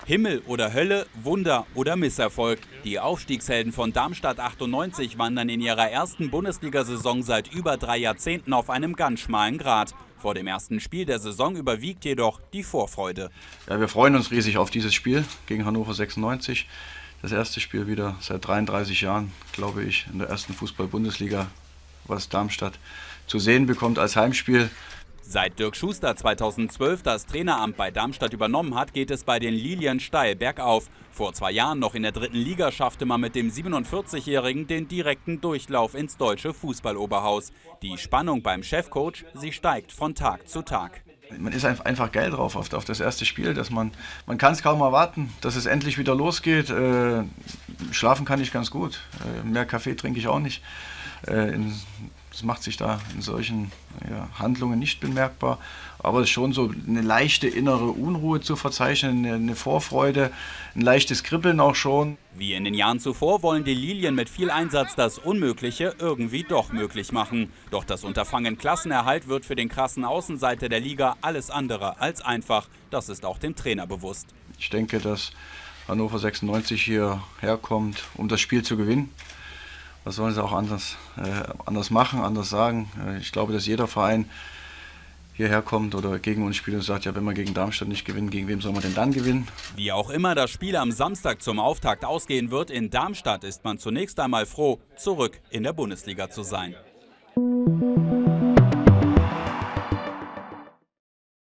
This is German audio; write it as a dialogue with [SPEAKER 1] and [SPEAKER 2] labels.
[SPEAKER 1] Himmel oder Hölle, Wunder oder Misserfolg. Die Aufstiegshelden von Darmstadt 98 wandern in ihrer ersten Bundesliga-Saison seit über 3 Jahrzehnten auf einem ganz schmalen Grat. Vor dem ersten Spiel der Saison überwiegt jedoch die Vorfreude.
[SPEAKER 2] Ja, wir freuen uns riesig auf dieses Spiel gegen Hannover 96. Das erste Spiel wieder seit 33 Jahren, glaube ich, in der ersten Fußball-Bundesliga, was Darmstadt zu sehen bekommt als Heimspiel.
[SPEAKER 1] Seit Dirk Schuster 2012 das Traineramt bei Darmstadt übernommen hat, geht es bei den Lilien steil bergauf. Vor 2 Jahren noch in der 3. Liga schaffte man mit dem 47-Jährigen den direkten Durchlauf ins deutsche Fußballoberhaus. Die Spannung beim Chefcoach, sie steigt von Tag zu Tag.
[SPEAKER 2] Man ist einfach geil drauf auf das erste Spiel, dass man kann es kaum erwarten, dass es endlich wieder losgeht. Schlafen kann ich ganz gut, mehr Kaffee trinke ich auch nicht. Das macht sich da in solchen Handlungen nicht bemerkbar, aber es ist schon so eine leichte innere Unruhe zu verzeichnen, eine Vorfreude, ein leichtes Kribbeln auch schon.
[SPEAKER 1] Wie in den Jahren zuvor wollen die Lilien mit viel Einsatz das Unmögliche irgendwie doch möglich machen. Doch das Unterfangen Klassenerhalt wird für den krassen Außenseiter der Liga alles andere als einfach. Das ist auch dem Trainer bewusst.
[SPEAKER 2] Ich denke, dass Hannover 96 hierher kommt, um das Spiel zu gewinnen. Was sollen sie auch anders machen, anders sagen? Ich glaube, dass jeder Verein hierher kommt oder gegen uns spielt und sagt, ja, wenn wir gegen Darmstadt nicht gewinnen, gegen wem soll man denn dann gewinnen?
[SPEAKER 1] Wie auch immer das Spiel am Samstag zum Auftakt ausgehen wird, in Darmstadt ist man zunächst einmal froh, zurück in der Bundesliga zu sein.